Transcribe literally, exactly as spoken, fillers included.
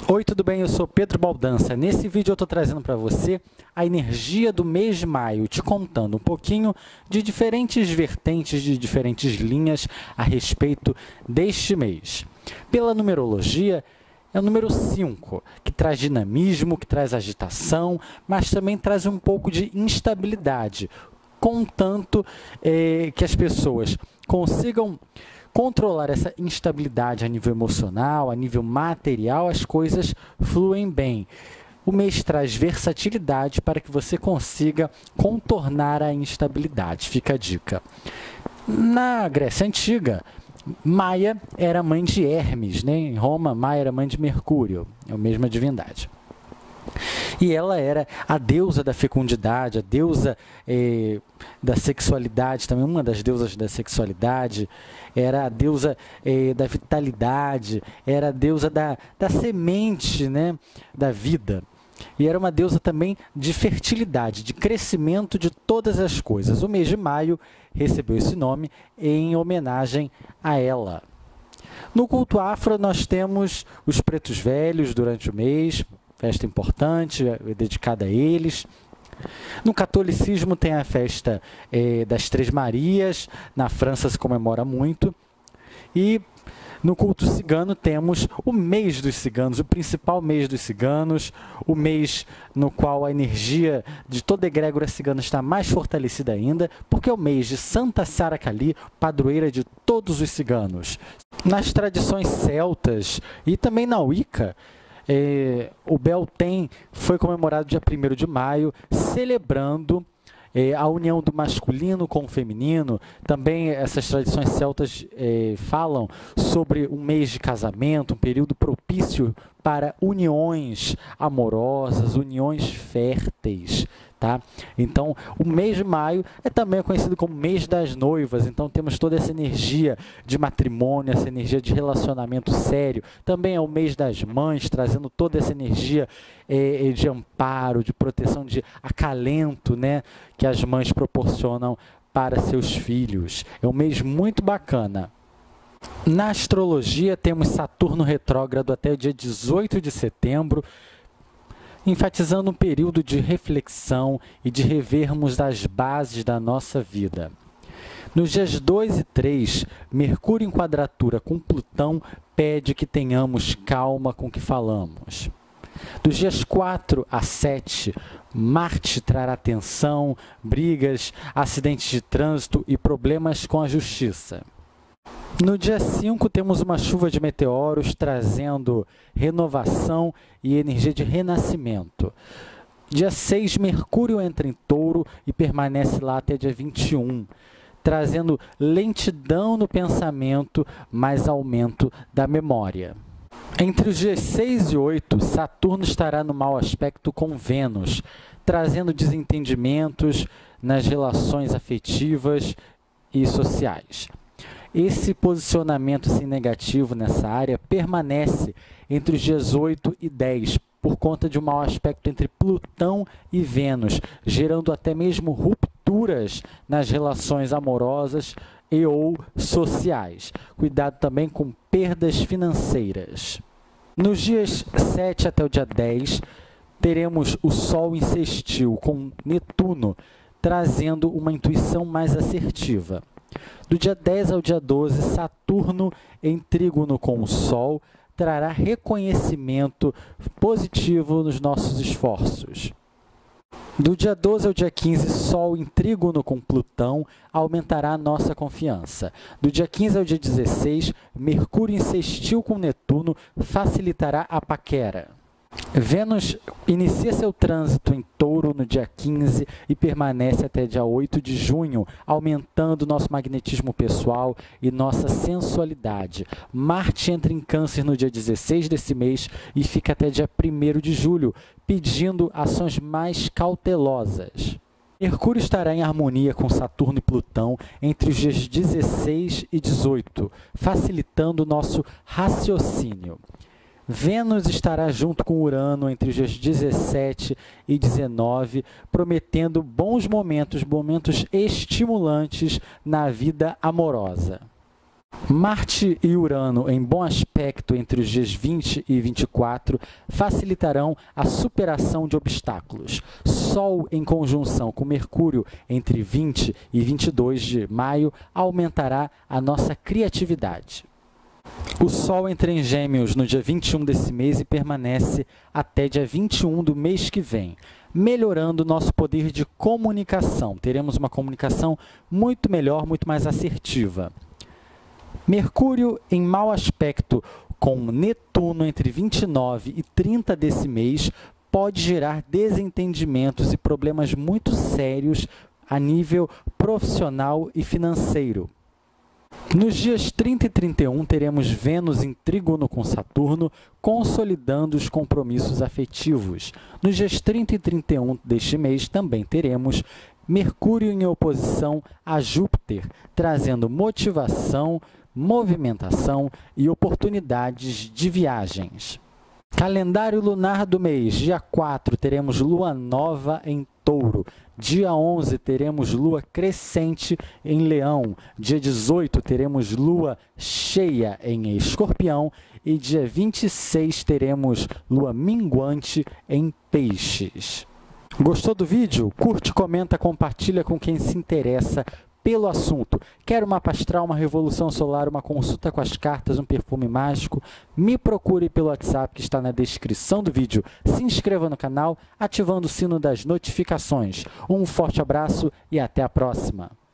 Oi, tudo bem? Eu sou Pedro Baldança. Nesse vídeo eu estou trazendo para você a energia do mês de maio, te contando um pouquinho de diferentes vertentes, de diferentes linhas a respeito deste mês. Pela numerologia, é o número cinco, que traz dinamismo, que traz agitação, mas também traz um pouco de instabilidade, contanto é, que as pessoas consigam controlar essa instabilidade a nível emocional, a nível material, as coisas fluem bem. O mês traz versatilidade para que você consiga contornar a instabilidade. Fica a dica. Na Grécia Antiga, Maia era mãe de Hermes, né? Em Roma, Maia era mãe de Mercúrio, é a mesma divindade. E ela era a deusa da fecundidade, a deusa eh, da sexualidade, também uma das deusas da sexualidade, era a deusa eh, da vitalidade, era a deusa da, da semente, né, da vida. E era uma deusa também de fertilidade, de crescimento de todas as coisas. O mês de maio recebeu esse nome em homenagem a ela. No culto afro, nós temos os pretos velhos durante o mês, festa importante, dedicada a eles. No catolicismo tem a festa eh, das Três Marias, na França se comemora muito. E no culto cigano temos o mês dos ciganos, o principal mês dos ciganos, o mês no qual a energia de toda a egrégora cigana está mais fortalecida ainda, porque é o mês de Santa Sara Cali, padroeira de todos os ciganos. Nas tradições celtas e também na Wicca, Eh, o Beltane foi comemorado dia primeiro de maio, celebrando eh, a união do masculino com o feminino. Também essas tradições celtas eh, falam sobre um mês de casamento, um período propício para uniões amorosas, uniões férteis. Tá? Então, o mês de maio é também conhecido como mês das noivas, então temos toda essa energia de matrimônio, essa energia de relacionamento sério. Também é o mês das mães, trazendo toda essa energia é, de amparo, de proteção, de acalento, né, que as mães proporcionam para seus filhos. É um mês muito bacana. Na astrologia, temos Saturno retrógrado até o dia dezoito de setembro, enfatizando um período de reflexão e de revermos as bases da nossa vida. Nos dias dois e três, Mercúrio em quadratura com Plutão pede que tenhamos calma com o que falamos. Dos dias quatro a sete, Marte trará tensão, brigas, acidentes de trânsito e problemas com a justiça. No dia cinco, temos uma chuva de meteoros trazendo renovação e energia de renascimento. Dia seis, Mercúrio entra em Touro e permanece lá até dia vinte e um, trazendo lentidão no pensamento, mais aumento da memória. Entre os dias seis e oito, Saturno estará no mau aspecto com Vênus, trazendo desentendimentos nas relações afetivas e sociais. Esse posicionamento assim, negativo nessa área permanece entre os dias oito e dez, por conta de um mau aspecto entre Plutão e Vênus, gerando até mesmo rupturas nas relações amorosas e ou sociais. Cuidado também com perdas financeiras. Nos dias sete até o dia dez, teremos o Sol em sextil com Netuno, trazendo uma intuição mais assertiva. Do dia dez ao dia doze, Saturno em trígono com o Sol trará reconhecimento positivo nos nossos esforços. Do dia doze ao dia quinze, Sol em trígono com Plutão aumentará a nossa confiança. Do dia quinze ao dia dezesseis, Mercúrio em sextil com Netuno facilitará a paquera. Vênus inicia seu trânsito em Touro no dia quinze e permanece até dia oito de junho, aumentando nosso magnetismo pessoal e nossa sensualidade. Marte entra em Câncer no dia dezesseis desse mês e fica até dia primeiro de julho, pedindo ações mais cautelosas. Mercúrio estará em harmonia com Saturno e Plutão entre os dias dezesseis e dezoito, facilitando o nosso raciocínio. Vênus estará junto com Urano entre os dias dezessete e dezenove, prometendo bons momentos, momentos estimulantes na vida amorosa. Marte e Urano em bom aspecto entre os dias vinte e vinte e quatro facilitarão a superação de obstáculos. Sol em conjunção com Mercúrio entre vinte e vinte e dois de maio aumentará a nossa criatividade. O Sol entra em Gêmeos no dia vinte e um desse mês e permanece até dia vinte e um do mês que vem, melhorando nosso poder de comunicação. Teremos uma comunicação muito melhor, muito mais assertiva. Mercúrio em mau aspecto com Netuno entre vinte e nove e trinta desse mês pode gerar desentendimentos e problemas muito sérios a nível profissional e financeiro. Nos dias trinta e trinta e um, teremos Vênus em trígono com Saturno, consolidando os compromissos afetivos. Nos dias trinta e trinta e um deste mês, também teremos Mercúrio em oposição a Júpiter, trazendo motivação, movimentação e oportunidades de viagens. Calendário lunar do mês. Dia quatro, teremos Lua Nova em Touro. Dia onze, teremos Lua Crescente em Leão. Dia dezoito, teremos Lua Cheia em Escorpião. E dia vinte e seis, teremos Lua Minguante em Peixes. Gostou do vídeo? Curte, comenta, compartilha com quem se interessa pelo assunto. Quer uma mapa astral, uma revolução solar, uma consulta com as cartas, um perfume mágico? Me procure pelo WhatsApp que está na descrição do vídeo. Se inscreva no canal, ativando o sino das notificações. Um forte abraço e até a próxima!